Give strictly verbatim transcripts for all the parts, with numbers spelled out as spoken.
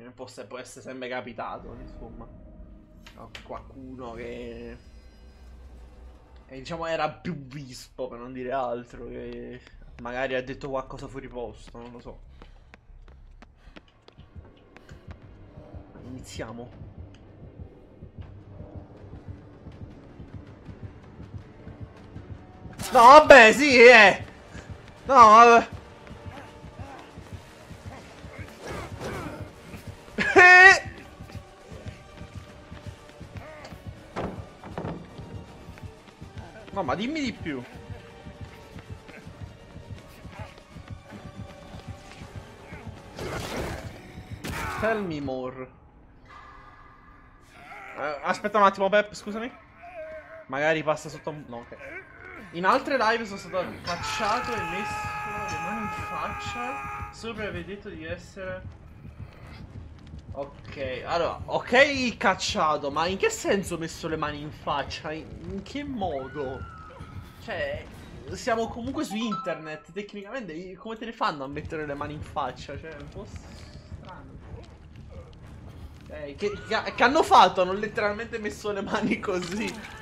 può, può essere sempre capitato, insomma. No, qualcuno che... E, diciamo era più vispo, per non dire altro, che magari ha detto qualcosa fuori posto, non lo so. Iniziamo. No, vabbè, sì, eh. No, vabbè. No, ma dimmi di più. Tell me more. Uh, aspetta un attimo, Pep, scusami. Magari passa sotto un... No, ok. In altre live sono stato cacciato e messo le mani in faccia solo per aver detto di essere... Ok, allora, ok cacciato, ma in che senso ho messo le mani in faccia? In, in che modo? Cioè, siamo comunque su internet, tecnicamente, come te ne fanno a mettere le mani in faccia? Cioè, è un po' strano. Eh, che, che, che hanno fatto? Hanno letteralmente messo le mani così.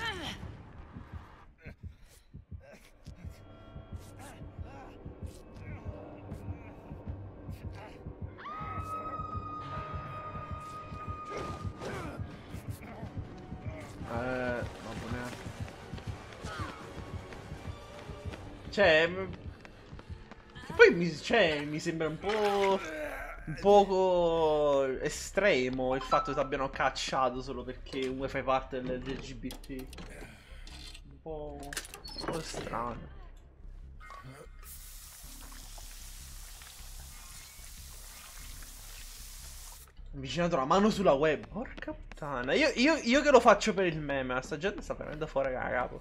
Eh, vabbè. Cioè, che poi mi, cioè, mi sembra un po'... un poco estremo il fatto che ti abbiano cacciato solo perché uno fai parte dell'L G B T. Un po'... un po' strano. Avvicinato la mano sulla web. Porca puttana. Io, io, io che lo faccio per il meme, ma sta gente sta venendo fuori a capo.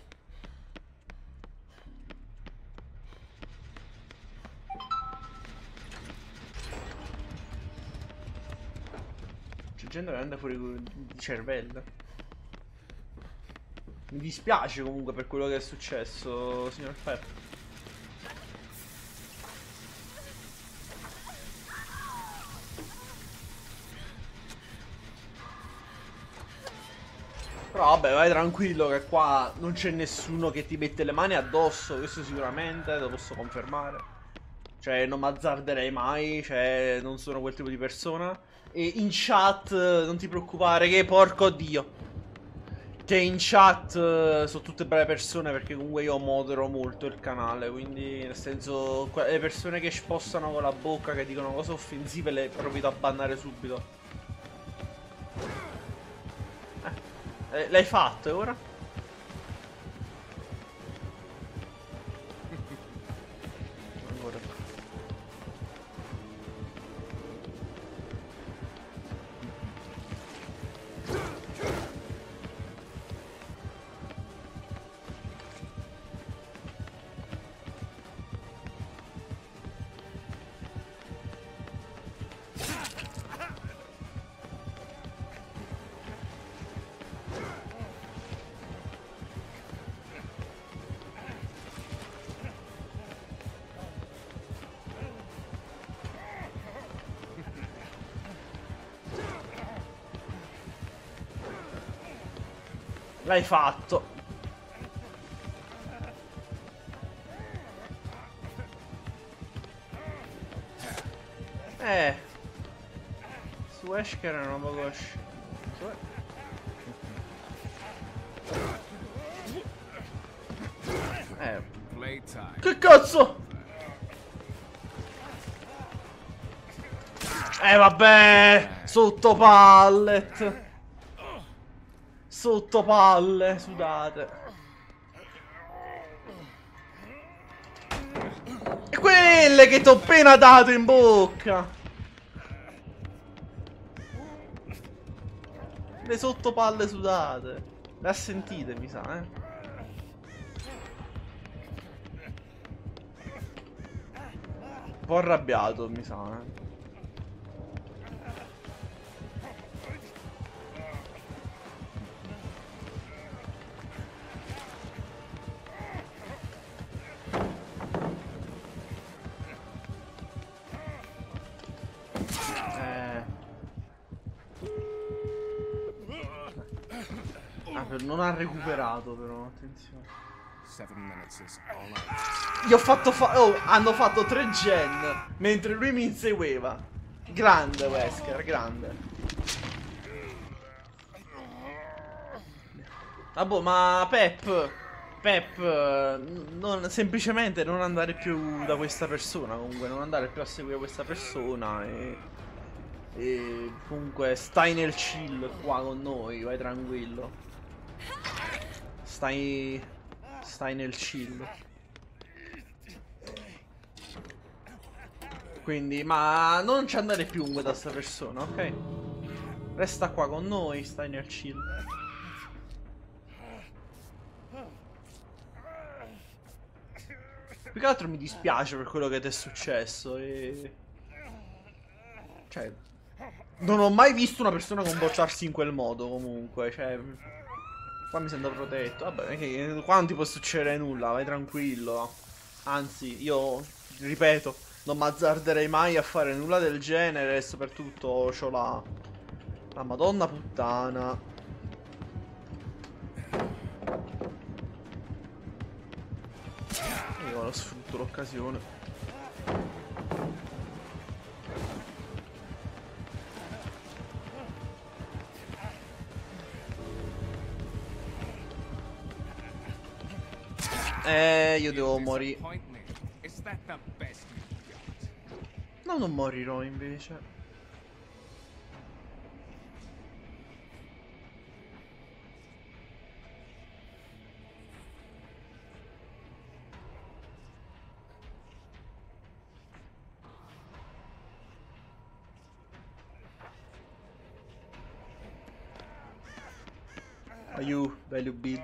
C'è gente che anda fuori di cervello. Mi dispiace comunque per quello che è successo, signor Pep. Però vabbè, vai tranquillo che qua non c'è nessuno che ti mette le mani addosso, questo sicuramente lo posso confermare. Cioè, non mi azzarderei mai, cioè, non sono quel tipo di persona. E in chat, non ti preoccupare, che porco dio. Che in chat uh, sono tutte brave persone perché comunque io modero molto il canale, quindi nel senso le persone che spostano con la bocca, che dicono cose offensive, le provvito a bannare subito. Eh, l'hai fatto e ora? Ancora. L'hai fatto. Eh. Su Esker era un poco... Eh. Che cazzo? Eh vabbè. Sotto pallet. Sotto palle, sudate. E quelle che ti ho appena dato in bocca. Le sottopalle sudate. Le ha sentite, mi sa, eh. Un po' arrabbiato, mi sa, eh. non ha recuperato però, attenzione. Gli ho fatto fa oh, hanno fatto tre gen mentre lui mi insegueva. Grande Wesker, grande. Ah boh, ma Pep Pep non, semplicemente non andare più da questa persona. Comunque non andare più a seguire questa persona. E, e comunque stai nel chill qua con noi. Vai tranquillo. Stai Stai nel chill. Quindi, ma non ci andare più da questa persona, ok? Resta qua con noi, stai nel chill. Più che altro mi dispiace per quello che ti è successo e... Cioè, non ho mai visto una persona comportarsi in quel modo comunque, cioè... Qua mi sento protetto. Vabbè, qua non ti può succedere nulla, vai tranquillo. Anzi, io, ripeto, non mi azzarderei mai a fare nulla del genere. E soprattutto c'ho la... La Madonna puttana. Io lo sfrutto l'occasione. Eh, io devo morire. No, non morirò invece. Aiù, value bid.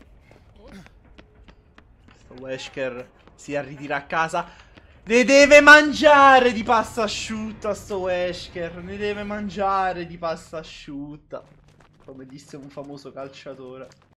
Wesker si ritira a casa. Ne deve mangiare di pasta asciutta sto Wesker. Ne deve mangiare di pasta asciutta, come disse un famoso calciatore.